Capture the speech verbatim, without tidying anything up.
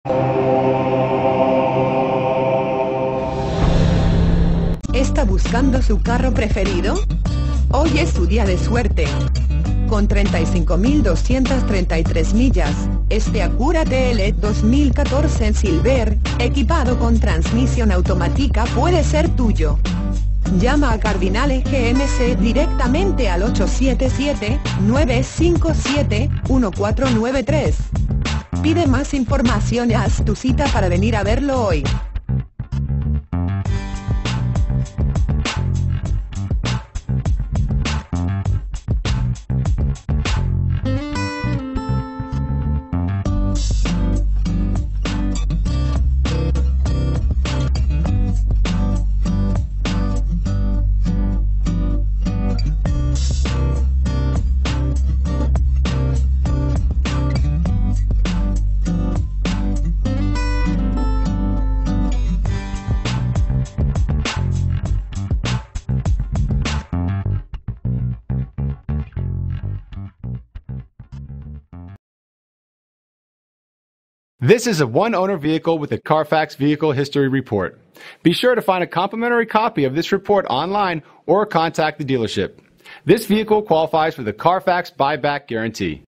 ¿Está buscando su carro preferido? Hoy es su día de suerte. Con treinta y cinco mil doscientas treinta y tres millas, este Acura T L dos mil catorce en Silver, equipado con transmisión automática, puede ser tuyo. Llama a Cardinale G M C directamente al ocho siete siete, nueve cinco siete, uno cuatro nueve tres. Pide más información y haz tu cita para venir a verlo hoy. This is a one-owner vehicle with a Carfax Vehicle History Report. Be sure to find a complimentary copy of this report online or contact the dealership. This vehicle qualifies for the Carfax Buyback Guarantee.